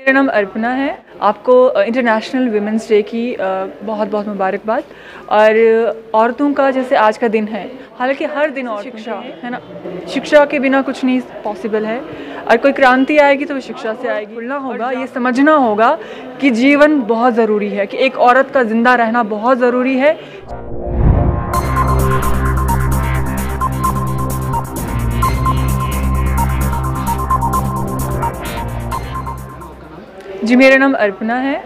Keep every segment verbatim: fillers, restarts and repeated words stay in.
मेरा नाम अर्पणा है। आपको इंटरनेशनल विमेंस डे की बहुत बहुत मुबारकबाद। और औरतों का जैसे आज का दिन है, हालांकि हर दिन और शिक्षा है ना, शिक्षा के बिना कुछ नहीं पॉसिबल है। और कोई क्रांति आएगी तो वो शिक्षा से आएगी। खुलना होगा, ये समझना होगा कि जीवन बहुत ज़रूरी है, कि एक औरत का ज़िंदा रहना बहुत ज़रूरी है। जी, मेरा नाम अर्पणा है।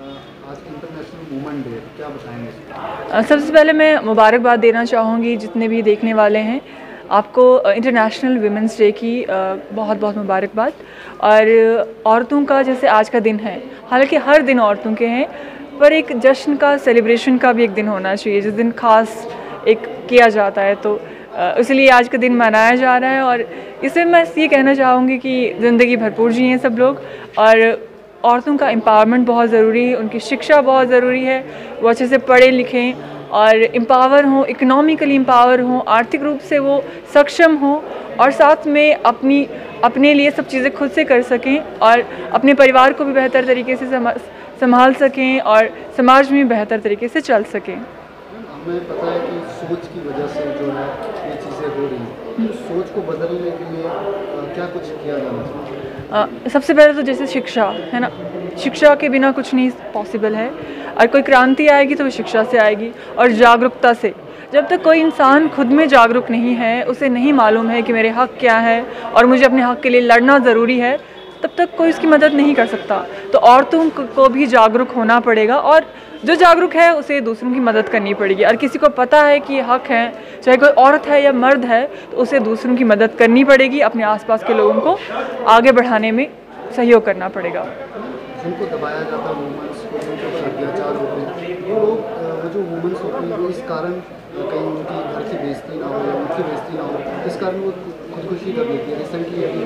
आज इंटरनेशनल वुमेन डे, क्या बताएंगे? सबसे पहले मैं मुबारकबाद देना चाहूँगी जितने भी देखने वाले हैं। आपको इंटरनेशनल विमेंस डे की बहुत बहुत मुबारकबाद। और औरतों का जैसे आज का दिन है, हालांकि हर दिन औरतों के हैं, पर एक जश्न का, सेलिब्रेशन का भी एक दिन होना चाहिए जिस दिन खास एक किया जाता है। तो इसलिए आज का दिन मनाया जा रहा है। और इसमें मैं ये कहना चाहूँगी कि ज़िंदगी भरपूर जिएं सब लोग। और औरतों का एम्पावरमेंट बहुत ज़रूरी है, उनकी शिक्षा बहुत ज़रूरी है, वो अच्छे से पढ़ें लिखें और एम्पावर हों, इकोनॉमिकली एम्पावर हों, आर्थिक रूप से वो सक्षम हों, और साथ में अपनी अपने लिए सब चीज़ें खुद से कर सकें और अपने परिवार को भी बेहतर तरीके से संभाल सकें और समाज में बेहतर तरीके से चल सकें। हमें पता है कि सोच की वजह से जो है ये चीज़ें हो रही हैं, तो सोच को बदलने के लिए क्या कुछ किया जाना चाहिए? आ, सबसे पहले तो जैसे शिक्षा है ना, शिक्षा के बिना कुछ नहीं पॉसिबल है। और कोई क्रांति आएगी तो वो शिक्षा से आएगी और जागरूकता से। जब तक कोई इंसान खुद में जागरूक नहीं है, उसे नहीं मालूम है कि मेरे हक़ क्या है और मुझे अपने हक़ के लिए लड़ना ज़रूरी है, तब तक कोई उसकी मदद नहीं कर सकता। तो औरतों को भी जागरूक होना पड़ेगा, और जो जागरूक है उसे दूसरों की मदद करनी पड़ेगी। और किसी को पता है कि ये हक़ है, चाहे कोई औरत है या मर्द है, तो उसे दूसरों की मदद करनी पड़ेगी, अपने आसपास के लोगों को आगे बढ़ाने में सहयोग करना पड़ेगा। जिनको दबाया जाता है, वुमेन्स को जिनके ऊपर अत्याचार होते हैं, वो लोग, वो जो वुमेन्स होती हैं, वो इस कारण कहीं उनकी घर की बेइज्जती ना हो या उनकी बेइज्जती ना हो, इस कारण वो खुदकुशी कर लेती है। रिसेंटली अभी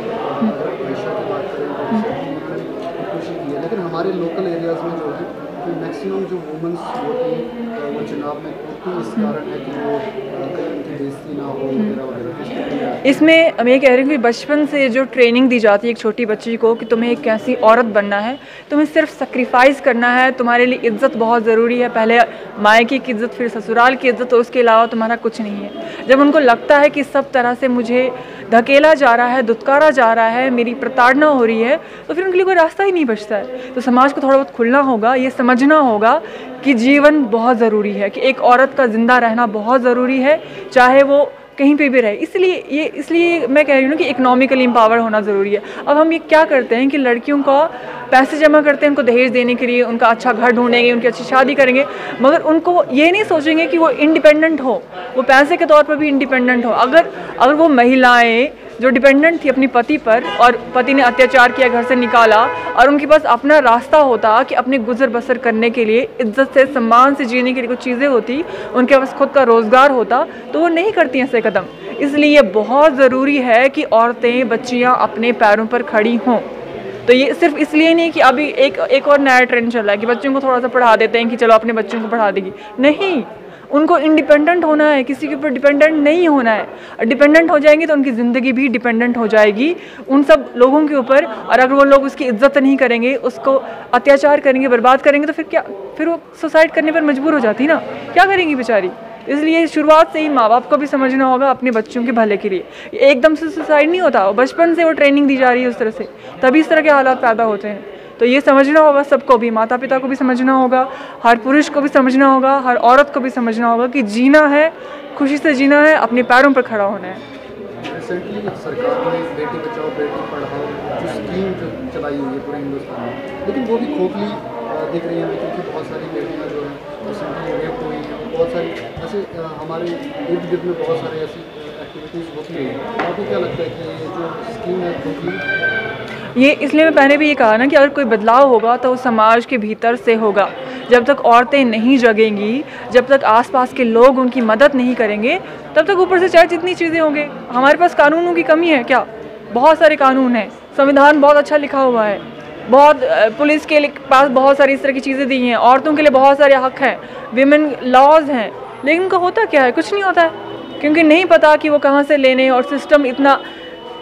आयशा की बात करें तो उन्होंने खुदकुशी की है। लेकिन हमारे लोकल एरियाज़ में जो है मैक्सिमम जो वुमेन्स होती हैं वो चुनाव में उनकी इस कारण है कि वो कहीं उनकी बेइज्जती ना हो वगैरह वगैरह। इसमें मैं ये कह रही हूँ कि बचपन से जो ट्रेनिंग दी जाती है एक छोटी बच्ची को कि तुम्हें एक कैसी औरत बनना है, तुम्हें सिर्फ सेक्रीफाइस करना है, तुम्हारे लिए इज़्ज़त बहुत ज़रूरी है, पहले मायके की इज़्ज़त फिर ससुराल की इज़्ज़त, और उसके अलावा तुम्हारा कुछ नहीं है। जब उनको लगता है कि सब तरह से मुझे धकेला जा रहा है, दुत्कारा जा रहा है, मेरी प्रताड़ना हो रही है, तो फिर उनके लिए कोई रास्ता ही नहीं बचता है। तो समाज को थोड़ा बहुत खुलना होगा, ये समझना होगा कि जीवन बहुत ज़रूरी है, कि एक औरत का ज़िंदा रहना बहुत ज़रूरी है, चाहे वो कहीं पे भी रहे। इसलिए ये इसलिए मैं कह रही हूँ कि इकोनॉमिकली एम्पावर होना ज़रूरी है। अब हम ये क्या करते हैं कि लड़कियों का पैसे जमा करते हैं उनको दहेज देने के लिए, उनका अच्छा घर ढूंढेंगे, उनकी अच्छी शादी करेंगे, मगर उनको ये नहीं सोचेंगे कि वो इंडिपेंडेंट हो, वो पैसे के तौर पर भी इंडिपेंडेंट हो। अगर अगर वो महिलाएं जो डिपेंडेंट थी अपनी पति पर, और पति ने अत्याचार किया, घर से निकाला, और उनके पास अपना रास्ता होता कि अपने गुजर बसर करने के लिए, इज्जत से, सम्मान से जीने के लिए कुछ चीज़ें होती, उनके पास खुद का रोज़गार होता, तो वो नहीं करती ऐसे कदम। इसलिए बहुत ज़रूरी है कि औरतें, बच्चियाँ अपने पैरों पर खड़ी हों। तो ये सिर्फ इसलिए नहीं कि अभी एक एक और नया ट्रेंड चल रहा है कि बच्चों को थोड़ा सा पढ़ा देते हैं कि चलो अपने बच्चों को पढ़ा देगी, नहीं, उनको इंडिपेंडेंट होना है, किसी के ऊपर डिपेंडेंट नहीं होना है। डिपेंडेंट हो जाएंगी तो उनकी ज़िंदगी भी डिपेंडेंट हो जाएगी उन सब लोगों के ऊपर। और अगर वो लोग उसकी इज्जत नहीं करेंगे, उसको अत्याचार करेंगे, बर्बाद करेंगे, तो फिर क्या, फिर वो सुसाइड करने पर मजबूर हो जाती ना, क्या करेंगी बेचारी। इसलिए शुरुआत से ही माँ बाप को भी समझना होगा अपने बच्चों के भले के लिए। एकदम से सुसाइड नहीं होता, बचपन से वो ट्रेनिंग दी जा रही है उस तरह से, तभी इस तरह के हालात पैदा होते हैं। तो ये समझना होगा सबको भी, माता पिता को भी समझना होगा, हर पुरुष को भी समझना होगा, हर औरत को भी समझना होगा कि जीना है, खुशी से जीना है, अपने पैरों पर खड़ा होना है। रिसेंटली सरकार ने बेटी बचाओ बेटी पढ़ाओ जो स्कीम जो चलाई हुई है पूरे हिंदुस्तान में, लेकिन वो भी खोखली दिख रही है, क्योंकि बहुत सारी बेटियाँ जो हैं रिसेंटली रेप हुई हैं, बहुत सारी ऐसे हमारे इर्द गिर्द में बहुत सारी ऐसी एक्टिविटीज़ होती हैं। आपको क्या लगता है कि ये जो स्कीम है खोखली? ये इसलिए मैं पहले भी ये कहा ना कि अगर कोई बदलाव होगा तो वो समाज के भीतर से होगा। जब तक औरतें नहीं जगेंगी, जब तक आसपास के लोग उनकी मदद नहीं करेंगे, तब तक ऊपर से चाहे जितनी चीज़ें होंगे। हमारे पास कानूनों की कमी है क्या? बहुत सारे कानून हैं, संविधान बहुत अच्छा लिखा हुआ है, बहुत पुलिस के पास बहुत सारी इस तरह की चीज़ें दी हैं, औरतों के लिए बहुत सारे हक हैं, विमेन लॉज हैं, लेकिन उनका होता क्या है? कुछ नहीं होता है, क्योंकि नहीं पता कि वो कहाँ से लेने, और सिस्टम इतना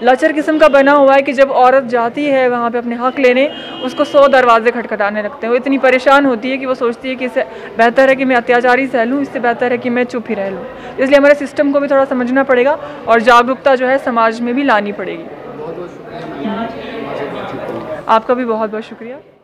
लचर किस्म का बना हुआ है कि जब औरत जाती है वहाँ पे अपने हक लेने, उसको सौ दरवाजे खटखटाने लगते हैं। वो इतनी परेशान होती है कि वो सोचती है कि इससे बेहतर है कि मैं अत्याचारी सह लूँ, इससे बेहतर है कि मैं चुप ही रह लूँ। इसलिए हमारे सिस्टम को भी थोड़ा समझना पड़ेगा और जागरूकता जो है समाज में भी लानी पड़ेगी। बहुत बहुत शुक्रिया। आपका भी बहुत बहुत शुक्रिया।